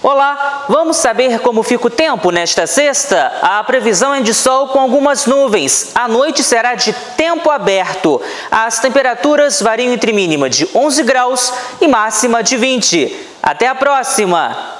Olá, vamos saber como fica o tempo nesta sexta? A previsão é de sol com algumas nuvens. A noite será de tempo aberto. As temperaturas variam entre mínima de 11 graus e máxima de 20. Até a próxima!